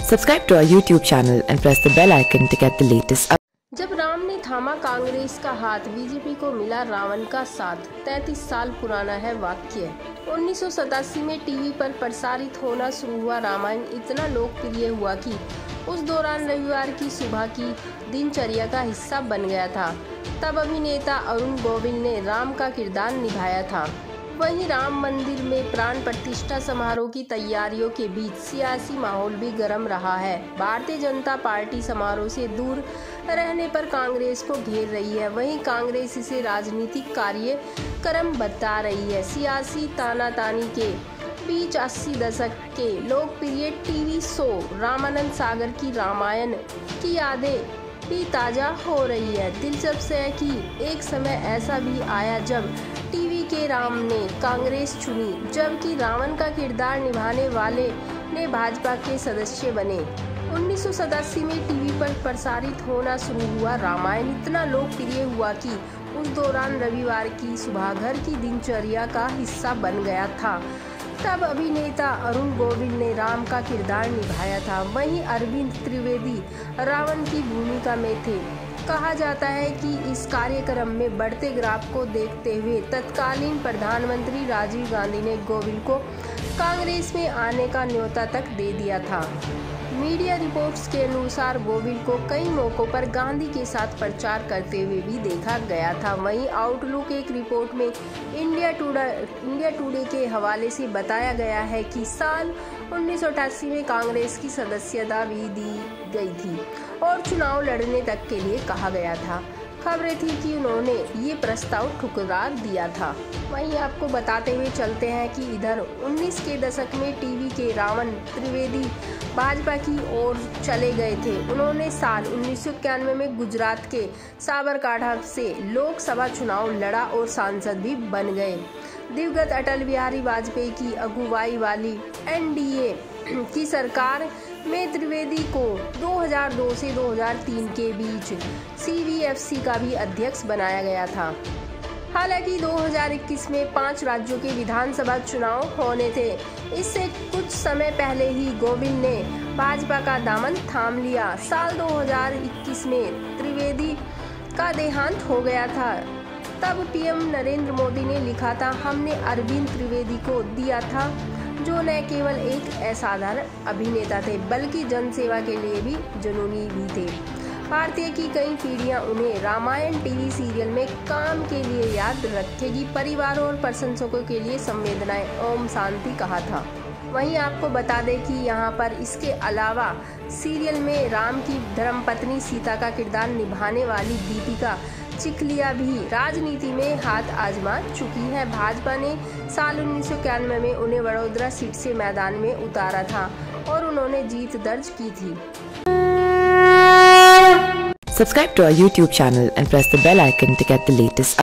Subscribe to our YouTube channel and press the bell icon to get the latest updates. जब राम ने थामा कांग्रेस का हाथ, बीजेपी को मिला रावण का साथ। 33 साल पुराना है वाक्य। 1987 में टीवी पर प्रसारित होना शुरू हुआ रामायण इतना लोकप्रिय हुआ कि उस दौरान रविवार की सुबह की दिनचर्या का हिस्सा बन गया था। तब अभिनेता अरुण गोविल ने राम का किरदार निभाया था। वहीं राम मंदिर में प्राण प्रतिष्ठा समारोह की तैयारियों के बीच सियासी माहौल भी गर्म रहा है। भारतीय जनता पार्टी समारोह से दूर रहने पर कांग्रेस को घेर रही है। वहीं कांग्रेस इसे राजनीतिक कार्यक्रम बता रही है। सियासी तानातानी के बीच 80 दशक के लोकप्रिय टीवी शो रामानंद सागर की रामायण की यादें भी ताजा हो रही है। दिलचस्प है कि एक समय ऐसा भी आया जब टीवी के राम ने कांग्रेस चुनी, जबकि रावण का किरदार निभाने वाले ने भाजपा के सदस्य बने। 1987 में टीवी पर प्रसारित होना शुरू हुआ रामायण इतना लोकप्रिय हुआ कि उस दौरान रविवार की सुबह घर की दिनचर्या का हिस्सा बन गया था। तब अभिनेता अरुण गोविल ने राम का किरदार निभाया था। वहीं अरविंद त्रिवेदी रावण की भूमिका में थे। कहा जाता है कि इस कार्यक्रम में बढ़ते ग्राफ को देखते हुए तत्कालीन प्रधानमंत्री राजीव गांधी ने गोविल को कांग्रेस में आने का न्योता तक दे दिया था। मीडिया रिपोर्ट्स के अनुसार गोविल को कई मौकों पर गांधी के साथ प्रचार करते हुए भी देखा गया था। वहीं आउटलुक एक रिपोर्ट में इंडिया टुडे के हवाले से बताया गया है कि साल 1988 में कांग्रेस की सदस्यता भी दी गई थी और चुनाव लड़ने तक के लिए कहा गया था। खबरें थी कि उन्होंने ये प्रस्ताव ठुकरा दिया था। वहीं आपको बताते हुए चलते हैं कि इधर 19 के दशक में टीवी के रावण त्रिवेदी भाजपा की ओर चले गए थे। उन्होंने साल 1991 में गुजरात के साबरकांठा से लोकसभा चुनाव लड़ा और सांसद भी बन गए। दिवंगत अटल बिहारी वाजपेयी की अगुवाई वाली एनडीए की सरकार में त्रिवेदी को 2002 से 2003 के बीच सीवीएफसी का भी अध्यक्ष बनाया गया था। हालांकि 2021 में 5 राज्यों के विधानसभा चुनाव होने थे। इससे कुछ समय पहले ही गोविल ने भाजपा का दामन थाम लिया। साल 2021 में त्रिवेदी का देहांत हो गया था। तब पीएम नरेंद्र मोदी ने लिखा था, हमने अरविंद त्रिवेदी को दिया था जो न केवल एक असाधारण अभिनेता थे बल्कि जनसेवा के लिए भी जुनूनी भी थे। भारतीय की कई पीढ़ियां उन्हें रामायण टीवी सीरियल में काम के लिए याद रखेगी। परिवारों और प्रशंसकों के लिए संवेदनाएं ओम शांति कहा था। वहीं आपको बता दें कि यहाँ पर इसके अलावा सीरियल में राम की धर्मपत्नी सीता का किरदार निभाने वाली दीपिका चिखलिया भी राजनीति में हाथ आजमा चुकी है। भाजपा ने साल 1991 में उन्हें वडोदरा सीट से मैदान में उतारा था और उन्होंने जीत दर्ज की थी। Subscribe to our YouTube channel and press the bell icon to get the latest updates.